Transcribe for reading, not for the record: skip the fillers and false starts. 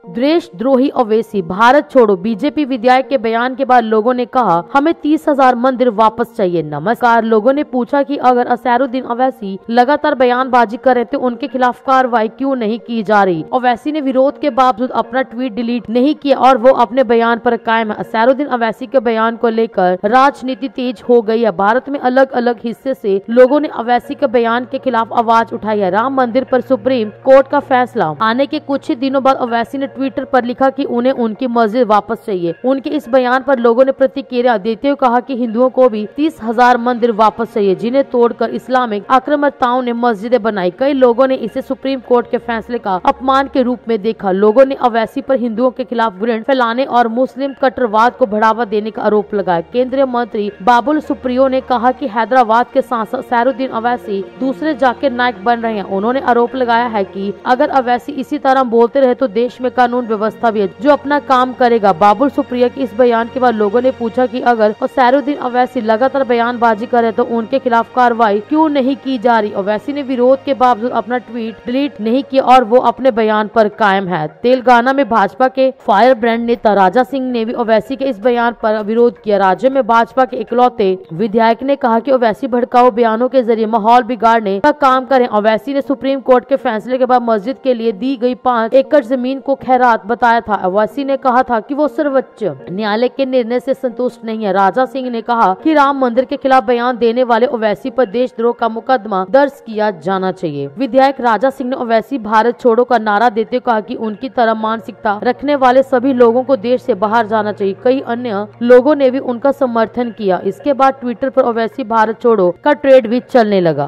देशद्रोही ओवैसी भारत छोड़ो। बीजेपी विधायक के बयान के बाद लोगों ने कहा हमें 30,000 मंदिर वापस चाहिए। नमस्कार। लोगों ने पूछा कि अगर अजहरुद्दीन ओवैसी लगातार बयानबाजी कर रहे तो उनके खिलाफ कार्रवाई क्यों नहीं की जा रही। ओवैसी ने विरोध के बावजूद अपना ट्वीट डिलीट नहीं किया और वो अपने बयान पर कायम है। अजहरुद्दीन ओवैसी के बयान को लेकर राजनीति तेज हो गई है। भारत में अलग अलग हिस्से से लोगों ने ओवैसी के बयान के खिलाफ आवाज उठाई है। राम मंदिर पर सुप्रीम कोर्ट का फैसला आने के कुछ ही दिनों बाद ओवैसी ने ट्विटर पर लिखा कि उन्हें उनकी मस्जिद वापस चाहिए। उनके इस बयान पर लोगों ने प्रतिक्रिया देते हुए कहा कि हिंदुओं को भी 30,000 मंदिर वापस चाहिए जिन्हें तोड़कर इस्लामिक आक्रामकताओं ने मस्जिदें बनाई। कई लोगों ने इसे सुप्रीम कोर्ट के फैसले का अपमान के रूप में देखा। लोगों ने ओवैसी पर हिंदुओं के खिलाफ घृणा फैलाने और मुस्लिम कट्टरवाद को बढ़ावा देने का आरोप लगाया। केंद्रीय मंत्री बाबुल सुप्रियो ने कहा कि हैदराबाद के सांसद अजहरुद्दीन ओवैसी दूसरे जाकिर नाइक बन रहे हैं। उन्होंने आरोप लगाया है कि अगर ओवैसी इसी तरह बोलते रहे तो देश में कानून व्यवस्था भी है जो अपना काम करेगा। बाबुल सुप्रियो के इस बयान के बाद लोगों ने पूछा कि अगर अजहरुद्दीन ओवैसी लगातार बयानबाजी करे तो उनके खिलाफ कार्रवाई क्यों नहीं की जा रही। ओवैसी ने विरोध के बावजूद अपना ट्वीट डिलीट नहीं किया और वो अपने बयान पर कायम है। तेलंगाना में भाजपा के फायर ब्रांड नेता राजा सिंह ने भी ओवैसी के इस बयान पर विरोध किया। राज्य में भाजपा के इकलौते विधायक ने कहा कि ओवैसी भड़काऊ बयानों के जरिए माहौल बिगाड़ने का काम करें। ओवैसी ने सुप्रीम कोर्ट के फैसले के बाद मस्जिद के लिए दी गई 5 एकड़ जमीन को खैरात बताया था। ओवैसी ने कहा था कि वो सर्वोच्च न्यायालय के निर्णय से संतुष्ट नहीं है। राजा सिंह ने कहा कि राम मंदिर के खिलाफ बयान देने वाले ओवैसी पर देशद्रोह का मुकदमा दर्ज किया जाना चाहिए। विधायक राजा सिंह ने ओवैसी भारत छोड़ो का नारा देते हुए कहा कि उनकी तरह मानसिकता रखने वाले सभी लोगों को देश से बाहर जाना चाहिए। कई अन्य लोगों ने भी उनका समर्थन किया। इसके बाद ट्विटर पर ओवैसी भारत छोड़ो का ट्रेंड भी चलने लगा।